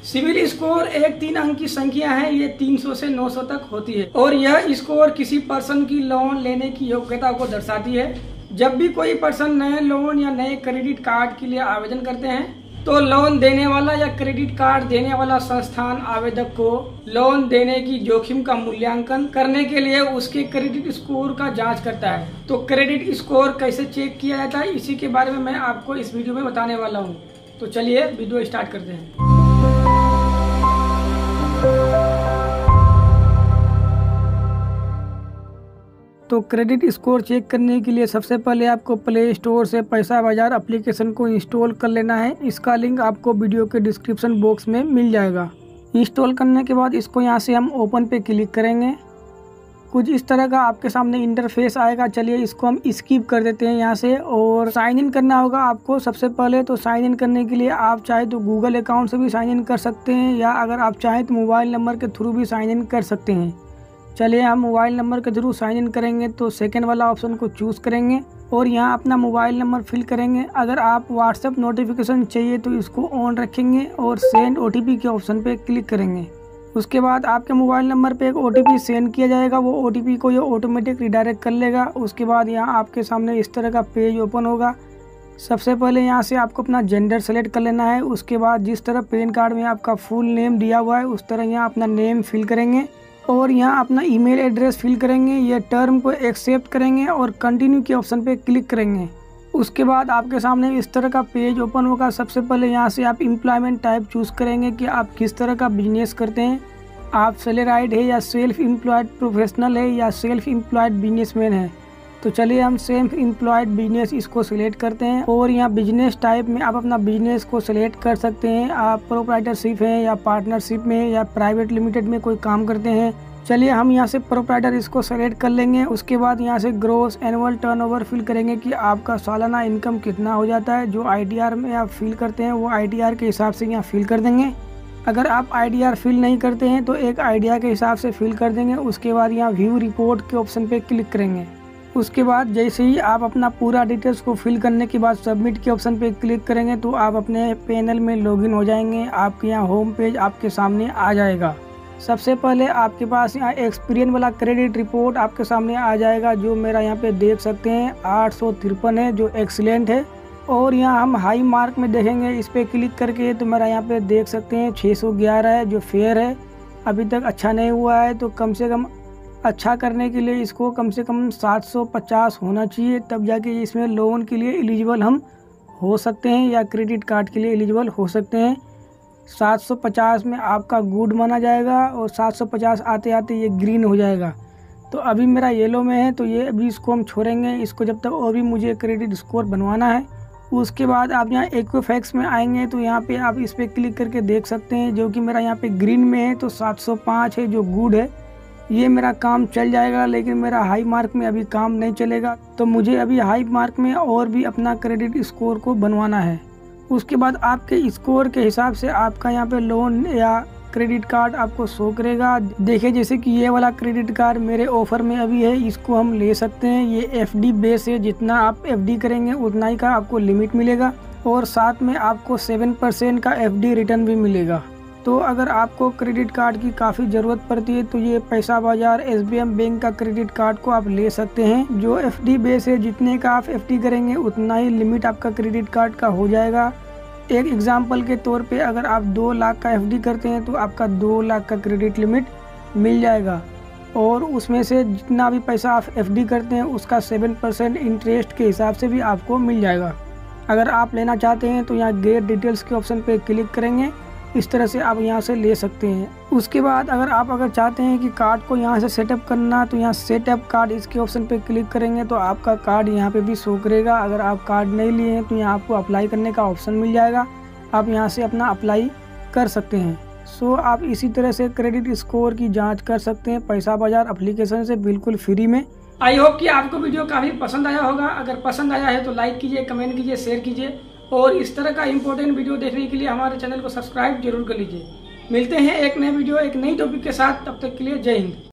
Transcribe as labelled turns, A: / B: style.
A: Civil score एक 3 अंक की संख्या है। ये 300 से 900 तक होती है और यह स्कोर किसी पर्सन की लोन लेने की योग्यता को दर्शाती है। जब भी कोई पर्सन नए लोन या नए क्रेडिट कार्ड के लिए आवेदन करते हैं तो लोन देने वाला या क्रेडिट कार्ड देने वाला संस्थान आवेदक को लोन देने की जोखिम का मूल्यांकन करने के लिए उसके क्रेडिट स्कोर का जांच करता है। तो क्रेडिट स्कोर कैसे चेक किया जाता है, इसी के बारे में मैं आपको इस वीडियो में बताने वाला हूँ। तो चलिए वीडियो स्टार्ट करते हैं। तो क्रेडिट स्कोर चेक करने के लिए सबसे पहले आपको प्ले स्टोर से पैसा बाजार एप्लीकेशन को इंस्टॉल कर लेना है। इसका लिंक आपको वीडियो के डिस्क्रिप्शन बॉक्स में मिल जाएगा। इंस्टॉल करने के बाद इसको यहाँ से हम ओपन पे क्लिक करेंगे। कुछ इस तरह का आपके सामने इंटरफेस आएगा। चलिए इसको हम स्किप कर देते हैं यहाँ से। और साइन इन करना होगा आपको सबसे पहले। तो साइन इन करने के लिए आप चाहे तो गूगल अकाउंट से भी साइन इन कर सकते हैं या अगर आप चाहें तो मोबाइल नंबर के थ्रू भी साइन इन कर सकते हैं। चलिए हम मोबाइल नंबर के थ्रू साइन इन करेंगे तो सेकंड वाला ऑप्शन को चूज़ करेंगे और यहाँ अपना मोबाइल नंबर फिल करेंगे। अगर आप व्हाट्सएप नोटिफिकेशन चाहिए तो इसको ऑन रखेंगे और सेंड OTP के ऑप्शन पे क्लिक करेंगे। उसके बाद आपके मोबाइल नंबर पे एक OTP सेंड किया जाएगा। वो OTP को ये ऑटोमेटिक रिडायरेक्ट कर लेगा। उसके बाद यहाँ आपके सामने इस तरह का पेज ओपन होगा। सबसे पहले यहाँ से आपको अपना जेंडर सेलेक्ट कर लेना है। उसके बाद जिस तरह पैन कार्ड में आपका फुल नेम दिया हुआ है उस तरह यहाँ अपना नेम फिल करेंगे और यहाँ अपना ईमेल एड्रेस फिल करेंगे। ये टर्म को एक्सेप्ट करेंगे और कंटिन्यू के ऑप्शन पे क्लिक करेंगे। उसके बाद आपके सामने इस तरह का पेज ओपन होगा। सबसे पहले यहाँ से आप एम्प्लॉयमेंट टाइप चूज़ करेंगे कि आप किस तरह का बिजनेस करते हैं। आप सैलराइड है या सेल्फ एम्प्लॉयड प्रोफेशनल है या सेल्फ एम्प्लॉयड बिजनेसमैन है। तो चलिए हम सेल्फ एम्प्लॉयड बिजनेस इसको सिलेक्ट करते हैं और यहाँ बिजनेस टाइप में आप अपना बिजनेस को सिलेक्ट कर सकते हैं। आप प्रोप्राइटरशिप है या पार्टनरशिप में या प्राइवेट लिमिटेड में कोई काम करते हैं। चलिए हम यहाँ से प्रोप्राइटर इसको सेलेक्ट कर लेंगे। उसके बाद यहाँ से ग्रॉस एनुअल टर्नओवर फिल करेंगे कि आपका सालाना इनकम कितना हो जाता है। जो ITR में आप फिल करते हैं वो ITR के हिसाब से यहाँ फिल कर देंगे। अगर आप ITR फिल नहीं करते हैं तो एक आइडिया के हिसाब से फिल कर देंगे। उसके बाद यहाँ व्यू रिपोर्ट के ऑप्शन पे क्लिक करेंगे। उसके बाद जैसे ही आप अपना पूरा डिटेल्स को फिल करने के बाद सबमिट के ऑप्शन पे क्लिक करेंगे तो आप अपने पैनल में लॉगिन हो जाएंगे। आपके यहाँ होम पेज आपके सामने आ जाएगा। सबसे पहले आपके पास यहाँ एक्सपीरियंस वाला क्रेडिट रिपोर्ट आपके सामने आ जाएगा, जो मेरा यहाँ पे देख सकते हैं 853 है, जो एक्सीलेंट है। और यहाँ हम हाई मार्क में देखेंगे इस पर क्लिक करके तो मेरा यहाँ पे देख सकते हैं 611 है, जो फेयर है। अभी तक अच्छा नहीं हुआ है तो कम से कम अच्छा करने के लिए इसको कम से कम 750 होना चाहिए, तब जाके इसमें लोन के लिए एलिजिबल हम हो सकते हैं या क्रेडिट कार्ड के लिए एलिजिबल हो सकते हैं। 750 में आपका गुड माना जाएगा और 750 आते आते ये ग्रीन हो जाएगा। तो अभी मेरा येलो में है तो ये अभी इसको हम छोड़ेंगे इसको जब तक और भी मुझे क्रेडिट स्कोर बनवाना है। उसके बाद आप यहाँ इक्विफैक्स में आएंगे तो यहाँ पे आप इस पर क्लिक करके देख सकते हैं, जो कि मेरा यहाँ पे ग्रीन में है तो 705 है, जो गुड है। ये मेरा काम चल जाएगा लेकिन मेरा हाई मार्क में अभी काम नहीं चलेगा। तो मुझे अभी हाई मार्क में और भी अपना क्रेडिट स्कोर को बनवाना है। उसके बाद आपके स्कोर के हिसाब से आपका यहाँ पे लोन या क्रेडिट कार्ड आपको शो करेगा। देखिए जैसे कि ये वाला क्रेडिट कार्ड मेरे ऑफर में अभी है, इसको हम ले सकते हैं। ये FD बेस है, जितना आप FD करेंगे उतना ही का आपको लिमिट मिलेगा और साथ में आपको 7% का FD रिटर्न भी मिलेगा। तो अगर आपको क्रेडिट कार्ड की काफ़ी ज़रूरत पड़ती है तो ये पैसा बाजार SBM बैंक का क्रेडिट कार्ड को आप ले सकते हैं। जो FD बेस है, जितने का आप FD करेंगे उतना ही लिमिट आपका क्रेडिट कार्ड का हो जाएगा। एक एग्जांपल के तौर पे अगर आप 2 लाख का FD करते हैं तो आपका 2 लाख का क्रेडिट लिमिट मिल जाएगा और उसमें से जितना भी पैसा आप FD करते हैं उसका 7% इंटरेस्ट के हिसाब से भी आपको मिल जाएगा। अगर आप लेना चाहते हैं तो यहाँ गेट डिटेल्स के ऑप्शन पे क्लिक करेंगे। इस तरह से आप यहाँ से ले सकते हैं। उसके बाद अगर चाहते हैं कि कार्ड को यहाँ से सेटअप करना तो यहाँ सेटअप कार्ड इसके ऑप्शन पे क्लिक करेंगे तो आपका कार्ड यहाँ पे भी शो करेगा। अगर आप कार्ड नहीं लिए हैं तो यहाँ आपको अप्लाई करने का ऑप्शन मिल जाएगा। आप यहाँ से अपना अप्लाई कर सकते हैं। सो आप इसी तरह से क्रेडिट स्कोर की जाँच कर सकते हैं पैसा बाजार एप्लीकेशन से बिल्कुल फ्री में। आई होप कि आपको वीडियो काफ़ी पसंद आया होगा। अगर पसंद आया है तो लाइक कीजिए, कमेंट कीजिए, शेयर कीजिए और इस तरह का इंपॉर्टेंट वीडियो देखने के लिए हमारे चैनल को सब्सक्राइब जरूर कर लीजिए। मिलते हैं एक नए वीडियो एक नई टॉपिक के साथ, तब तक के लिए जय हिंद।